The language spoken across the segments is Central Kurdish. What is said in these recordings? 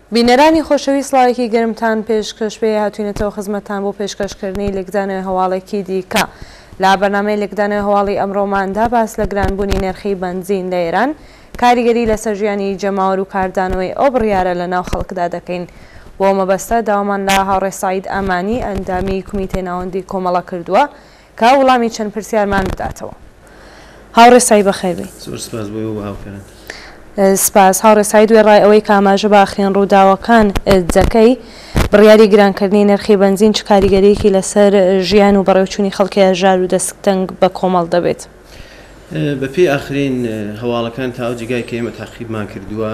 بینەرانی خۆشەوی سڵاوێکی گەرمتان پێشکەش پێ هاتوینەتەوە خزمەتتان بۆ پێشکەشکردنی لێکدانەوەی هەواڵێکی دیکە لا بەرنامەی لێکدانەوەی هەواڵی ئەمڕۆماندا باس لە گرانبوونی نرخی بنزین لە ئێران کاریگەری لەسەر ژیانی جەماوەر و کاردانەوەی ئەو بڕیارە لە ناو خەڵکدا دەکەین بۆ مەبەستە داوامان لە هاوڕێ سعید ئامانی ئەندامی کومیتەی ناوەندی کۆمەڵە کردووە کە وەڵامی چەند پرسیارمان بداتەوە. هاوڕێ سعید بەخێر بێ. سپاس بۆ هاوکاران. سپاس هاوڕێ سعید دوێ ڕای ئەوەی کە ئاماژە باخێن ڕووداوەکان دەکەی بڕیاری گرانکردنی نرخی بنزین چ کاریگەریەکی لەسەر ژیان و بەڕێوچوونی خەڵکی هەژار و دەستتەنگ بە کۆمەڵ دەبێت؟ بەپێی ئاخرین هەواڵەکان تا ئەو جگای کە ئێمە تاقیبمان کردووە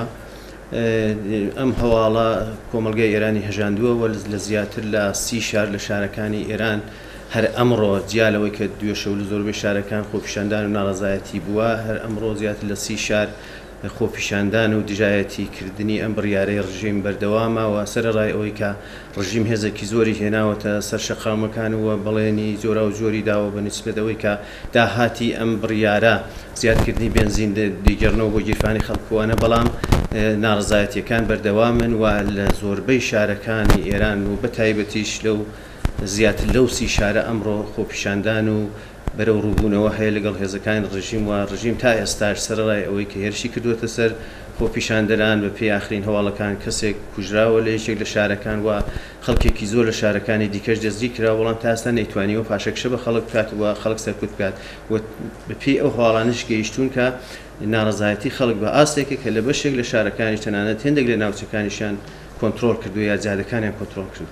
ئەم هەواڵە کۆمەلگای ئێرانی هەژاندووە لە زیاتر لە 30 شار لە شارەکانی ئێران هەر ئەمڕۆ جیالەوەی کە دوێشە و لە زۆربەی شارەکان خۆپیشاندان و ناڕەزایەتی بووە هەر ئەمڕۆ زیاتر لە 30 شار خۆپیشاندان و دژایەتی کردنی ئەم بڕیارەی ڕژیم بەردەوامەوە سەرڕای ئەوەی کە ڕژیم هێزێکی زۆری هێناوەتە سەر شەقامەکان وە بەڵێنی جۆرا و جۆری داوە بە نسبەت ئەوەی کە داهاتی ئەم بڕیارە زیادکردنی بنزین دیگەڕنەوە بۆ گیرفانی خەڵکوانە بەڵام ناڕزایەتیەکان بەردەوامن و لە زۆربەی شارەکانی ئێران و بە تایبەتیش لەو زیاتر لەو 30 شارە ئەمڕۆ خۆپیشاندان و بەرەو ڕووبوونەوە هەیە لەگەڵ هێزەکان ڕژیم و ڕژیم تا ئێستاش سەرڕای ئەوەی کە هێرشی کردووەتە سەر خۆپیشاندەران بە پێی ئاخرین هەواڵەکان کەسێک کوژراوە لە یەکێک لە شارەکان و خەڵکێکی زۆر لە شارەکانی دیکەش دەستگیر کراوە بەڵام تا ئێستا نەیتوانیوە پاشەکشە بە خەڵک بکات و خەڵک سەرکوت بکات بە پێی ئەو هەواڵانش گەیشتون کە ناڕەزایەتی خەڵک بە ئاستێکە کە لە بەشێک لە شارەکانی تەنانەت هێندێک لە ناوچەکانیشیان کۆنتڕۆل کردو یا جادەکانیان کۆنتڕۆل کرد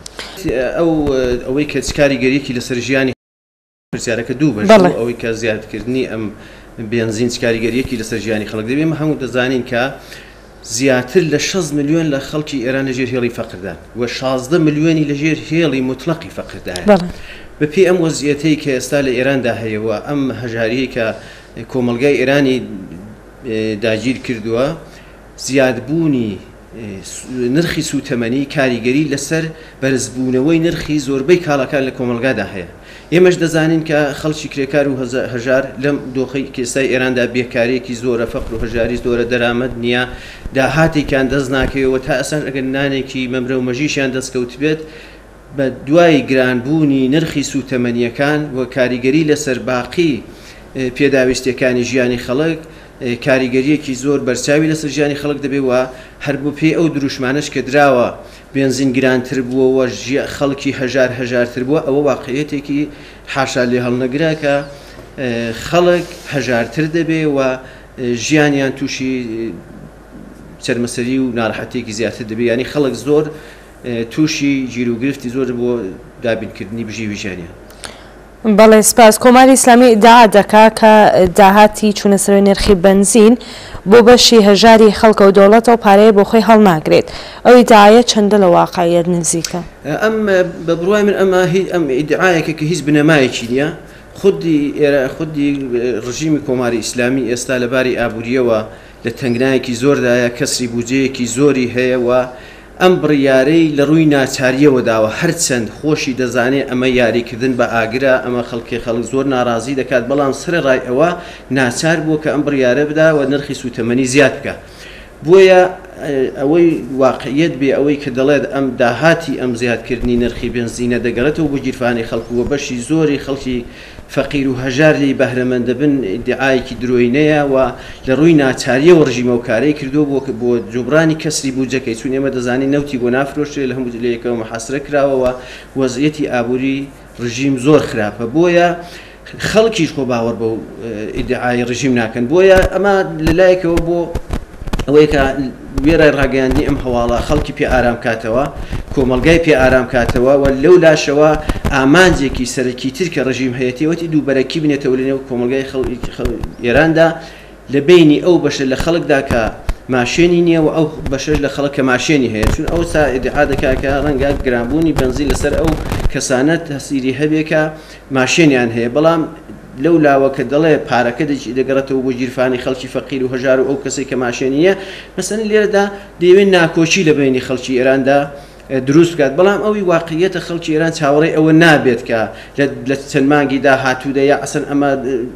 ئەوەی کە کاریگەریەکی لەسەر ژیانی پرسیارەکە دوو بەش ئەوەی کە زیادکردنی ئەم بنزین کاریگەریەکی لەسەر ژیانی خەڵک دەبێت هەموو دەزانین کە زیاتر لە 6 ملیۆن لە خەڵکی ئێران لەژێر هێڵی فەقردان و 16 ملیۆنی لەژێر هێڵی مطلقی فەقردان بەپێی ئەم وەزعیەتەی کە ئێستا لە ئێراندا هەیەوە ئەم هەژاریەی کە کۆمەلگای ئێرانی داگیر کردووە زیادبوونی نرخی سوتەمەنی کاریگەری لەسەر بەرزبوونەوەی نرخی زۆربەی کاڵەکان لە کۆمەلگادا هەیە. ئێمەش دەزانین کە خەڵکی کرێکار و هەژار لەم دۆخی کێسای ئێراندا بێکارێکی زۆرە فەقر و هەژاری زۆرە دەرامەت نییە داهاتێکیان دەست ناکەوێتەوە تا ئەسان ئەگەر نانێکی مەمرە و مەژیشیان دەستکەوت بێت بە دوای گرانبوونی نرخی سوتەمەنیەکان و کاریگەری لەسەر باقی پێداویستیەکانی ژیانی خەڵک کاریگەریەکی زۆر بەرچاوی لەسەر ژیانی خەڵک دەبێت و هەر بۆ پێی ئەو دروشمانش کە دراوە بنزین گرانتر بووەوە خەڵکی هەژارتر بووە ئەوە واقعیەتێکی حاشا لێ هەڵنەگرا کە خەڵک هەژارتر دەبێت و ژیانیان تووشی چەرمەسەری و ناڕەحەتێکی زیاتر دەبێت ینی خەڵک زۆر تووشی گیر و گرفتی زۆر بۆ دابینکردنی بژیوی ژیانیان. بەڵێ سپاس کۆماری ئیسلامی ئیدعا دەکا کە داهاتی چوونەسەر نرخی بنزین بۆ بەشی هەژاری خەڵکە و دەوڵەتە و پارەیە بۆ خۆی هەڵناگرێت ئەو ئیدعایە چەندە لە واقعیەت نزیکە؟ ئەم بە بڕوای من ئەم ئیدعایەکە کە هیچ بنەمایەکی نییە خودی ڕژیمی کۆماری ئیسلامی ئێستا لەباری ئابووریەوە لە تەنگنایەکی زۆردایە کەسری بودجەیەکی زۆری هەیە و ئەم بڕیارەی لە ڕووی ناچاریەوە داوە هەرچەند خۆشی دەزانێت ئەمە یاریکردن بە ئاگرا ئەمە خەڵک زۆر ناڕازی دەکات بەڵام سەرڕای ئەوە ناچار بووە کە ئەم بڕیارە بدا و نرخی سوتەمەنی زیاد بکە بۆیە ئەوەی واقعیت بێ ئەوەی کە دەڵێت ئەم داهاتی ئەم زیادکردنی نرخی بنزینە دەگەڕێتەوە بۆ گیرفانی خەڵک و بەشی زۆری خەڵکی فەقیر و هەژاری بەهرەمەند دەبن ئیدعایەکی درۆینەیە و لە ڕووی ناچاریەوە ڕژیمە و کارەی کردووە بۆ جوبرانی کەسری بوجەکەی چون ئێمە دەزانین نەوتی بۆ نافرۆشتێ لە هەموو لەیەکەوە محاسرە کراوەوە وەزعیەتی ئابووری ڕژیم زۆر خراپە بۆیە خەڵکیش خۆ باوەڕ بە ئیدعای ڕژیم ناکەن بۆیە ئەمە لەلایەکەوە بۆ ئەوەی کە وێرای ڕاگەیاندنی ئەم هەواڵە خەڵکی پێ ئارام کاتەوە کۆمەلگای پێ ئارام کاتەوە و لەو لاشەوە ئامانجێکی سەرەکی تر کە ڕژیم هەیەتیوەتی دووبەرەکی بنێتەوە لەنێو کۆمەلگای ئێراندا لە بینی ئەو بەشە لە خەڵکدا کە ماشێنی نییە و ئەو بەشەش لە خەڵک کە ماشێنی هەیە چون ئەو سا ئیدعا دەکات کە ڕەنگە گرانبوونی بنزین لەسەر ئەو کەسانە تەسیری هەبێ کە ماشێنیان هەیە بەڵام لەو لاوە کە دەڵێ پارەکە دەگەڕێتەوە بۆ گیرفانی خەڵکی فەقیر و هەژار و ئەو کەسێک کە ماشێنیە مەسەلەن لێرەدا دەیەوێت ناکۆچی لە بینی خەڵکی ئێراندا دروست بکات بەڵام ئەوی واقعیەتە خەڵکی ئێران چاوەڕێی ئەوە نابێت کە لە چەند مانگی داهاتوودا یا ئەسەن ئەمە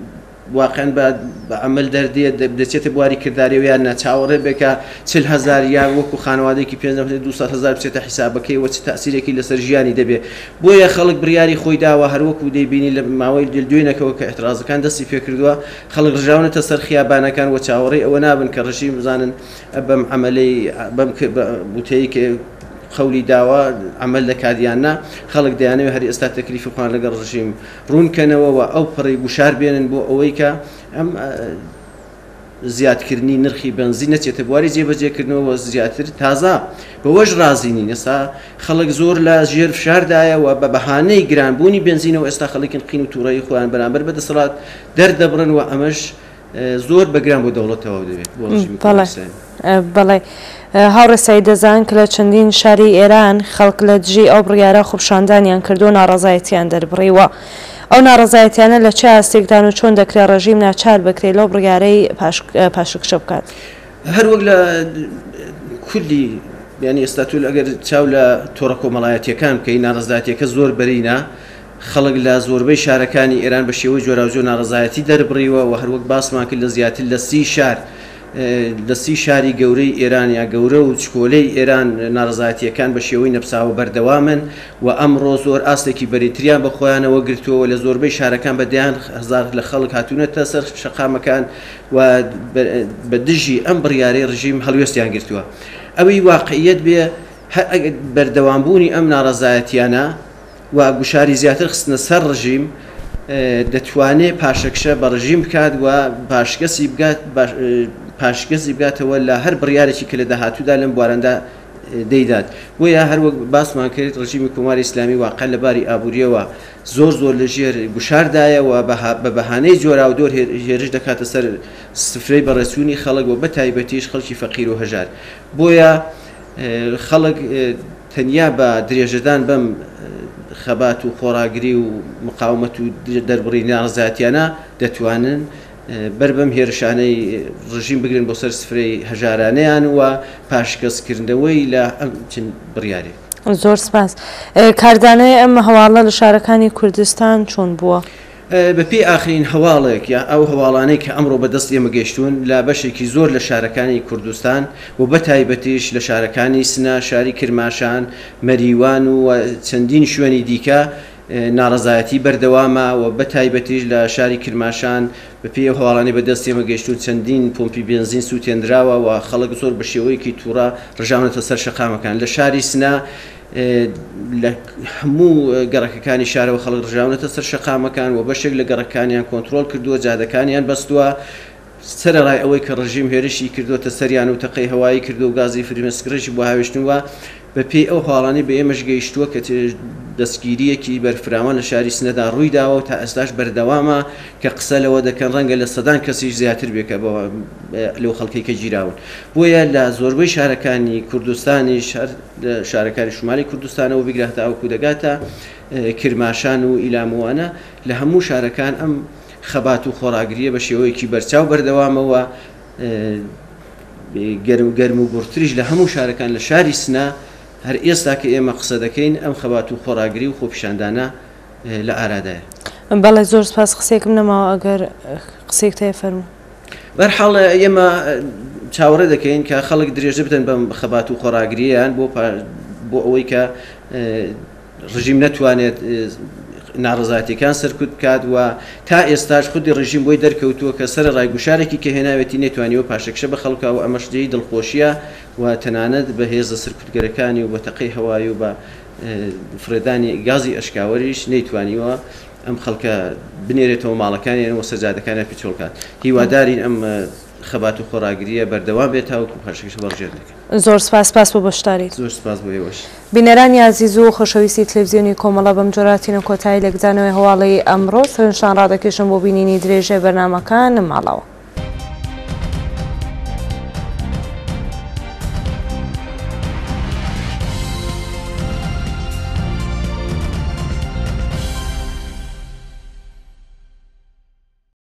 واقعا بە عمل دەردێت دەچێتە بواری کردداری و یان ناچاوەڕێ بێکە 40,000 یان وەکو خانوادێکی 200,000 بچێتە حیسابەکەی وە چ تەسیرێکی لەسەر ژیانی دەبێت بۆیە خەڵک بڕیاری خۆی داوە هەروەکو دەیبینی لە ماوەی دوێنەکەەوە کە احترازەکان دەستی پێ کردووە خەڵک ڕژاونەتە سەر خیابانەکان وە چاوەڕێی ئەوە نابن کە ڕژیم بزانن بەم عملەی بەم بوتەیە کە خەولی داوە عمل دەکاتیاننا خەڵک دەیانەوێت هەر ئێستا تەکلیفی خۆیان لەگەڵ ڕژیم ڕوونکەنەوە و ئەو پڕی گوشار بێنن بۆ ئەوەی کە ئەم زیادکردنی نرخی بنزین نەچێتە بواری جێبەجێکردنەوە زیاتر تازە بەوەش رازینی ئێستا خەڵک زۆر لە ژێر فشاردایەوە بە بەهانەی گرانبوونی بنزینەوە ئێستا خەڵکن قین و تووڕەی خۆیان بەرامبەر بەدەسەڵات دەردەبڕن و ئەمەش زۆر بەگران بۆ دەوڵەتەوە دەبێت بەڵێ هاوڕێسایی دەزان کە لە چەندین شاری ئێران خەڵک لە دژی ئەو بڕیارە خوبشاندانیان کردو ناڕەزایەتیان دەربڕیوە ئەو ناڕەزایەتیانە لە چه ئاستێکدان و چۆن دەکرێت ڕژیم ناچار بکرێت لەو بڕیارەی پاشکشە بکات هەروەک لە کوردی یعنی ئێستا تۆ ئەگەر چاو لە تۆڕە کۆمەڵایەتیەکان بکەی ناڕەزایەتیەکە زۆر بەرینە خەڵک لە زۆربەی شارەکانی ئێران بە شێوەی جۆراوجۆ ناڕەزایەتی دەربڕیوە و هەروەک باسمان کرد لە زیاتر لە 30 شار لە 30 شاری گەورەی ئێران یا گەورە و چکۆلەی ئێران ناڕەزایەتیەکان بە شێوەی نەپساوە بەردەوامن و ئەمڕۆ زۆر ئاستێکی بەریتریان بە خۆیانەوە گرتووە لە زۆربەی شارەکان بەدەیان هزار لە خەڵک هاتوونەتە سەر شەقامەکان و بە دژی ئەم بڕیارەی ڕژیم هەڵوێستیان گرتووە ئەوەی واقعیەت بێ بەردەوامبوونی ئەم ناڕەزایەتیانە و گوشاری زیاتر خستنە سەر ڕژیم دەتوانێت پاشەکشە بە ڕژیم بکات و پاشگەزی بگاتەوە لە هەر بڕیارێکی کە لە داهاتوودا لەم بوارەندا دەیدات بۆیە هەروەک باسمان کرد ڕژیمی کۆماری ئیسلامی واقع لەباری ئابوووریەوە زۆر لە ژێر گوشاردایەوە بە بەهانەی جۆرا و دۆر هێرش دەکاتە سەر سفرەی بەڕێسوونی خەڵک و بە تایبەتیش خەڵکی فەقیر و هەژار بۆیە خەڵک تەنیا بە درێژەدان بەم خەبات و خۆراگری و مقاومەت و دەربڕی ناڕەزایەتیانە دەتوانن بەربەم هێرشانەی ڕژیم بگرن بۆ سەر سفرەی هەژارانەیان و پاشکەسکردنەوەی لە ئەم چەند بڕیارێ. زۆر سپاس. کاردانەی ئەم هەواڵە لە شارەکانی کوردستان چۆن بووە؟ بەپێی ئاخرین هەواڵێک یا ئەو هەواڵانەی کە ئەمڕۆ بەدەست ئێمە گەیشتوون لە بەشێکی زۆر لە شارەکانی کوردستان و بە تایبەتیش لە شارەکانی سنە، شاری کرماشان، مەریوان و چەندین شوێنی دیکە ناڕەزایەتی بەردەوامە و بە تایبەتیش لە شاری کرماشان بەپێی هەواڵانی بەدەست ئێمە گەیشتوون چەندین پۆمپی بێنزین سووتێنراوە و خەڵک زۆر بە شێوەیەکی تووڕە ڕژاونەتە سەر شەقامەکان لە شاری سنە لە هەموو گەڕەکەەکانی شارەوە خەڵک ڕژاونەتە سەر شەقامەکان و بەشێک لە گەڕەکانیان کۆنتترۆل کردووە جادەکانیان بەستووە سەرڕای ئەوەی کە ڕژیم هێرشی کردوتە سەریان و تەقەی هەوایی کردو و گازی فرمێسکرێکی بۆ هاوێشتنوە بەپێی ئەو هاڵانی بە ئێمەش گەیشتووە کە دەستگیریەکی بەرفراوان لە شاری سنەدا ڕوویداوە و تا ئێستاش بەردەوامە کە قسە لەوە دەکەن ڕەنگە لە سەدان کەسیش زیاتر بێکە لەو خەڵکی کە گیراون بۆیە لە زۆربەی شارەکانی کوردستانی شارەکانی شمالی کوردستانەوە بگراتە ئەو کودەگاتە کرماشان و ئیلاموانە لە هەموو شارەکان ئەم خەبات و خۆراگریە بە شێوەیەکی بەرچاو بەردەوامەوە گەرم و گورتریش لە هەموو شارەکان لە شاری سنە هەر ئێستا کە ئێمە قسە دەکەین ئەم خەبات و خۆراگری و خۆپیشاندانە لە ئارادایە. بەڵێ زۆر سپاس قسێکم نەماوە ئەگەر قسێک تێ فەرموو. بەرحاڵ ئێمە چاوەڕێ دەکەین کە خەڵک درێژە بدەن بەم خەبات و خۆراگرییان بۆ ئەوەی کە ڕژیم نەتوانێت ناڕەزایەتیەکان سەرکوت بکات و تا ئێستاش خودی ڕژیم بۆی دەرکەوتووە کە سەر ڕایگوشارێکی کە هێناوێتی نێتوانیوە پاشەکشە بە خەڵکە و ئەمەش جێی دڵخۆشیە و تەنانەت بە هێزە سەرکوتگەرەکانی و بە تەقەی هەوایی و بە فرێدانی گازی ئەشکاوەریش نەیتوانیوە ئەم خەڵکە بنێرێتەوە ماڵەکانیان و سەرجادەکانیان پیچۆڵکات هیوادارین ئەم خەبات و خۆراگریە بەردەوام بێت تاوەکو پاشەکشە بەڕژێر دەکەن. زۆر سپاس بۆ بەشداریت. زۆر سپاس بۆ ئێوەش. بینەرانی عزیز و خۆشەویستی تلڤیزیۆنی کۆمەڵە بەم جۆراتینە کۆتایی لە گزانەوەی هەواڵەی ئەمڕۆ سەرنجشان ڕادەکێشم بۆ بینینی درێژەی بەرنامەکان ماڵەوە.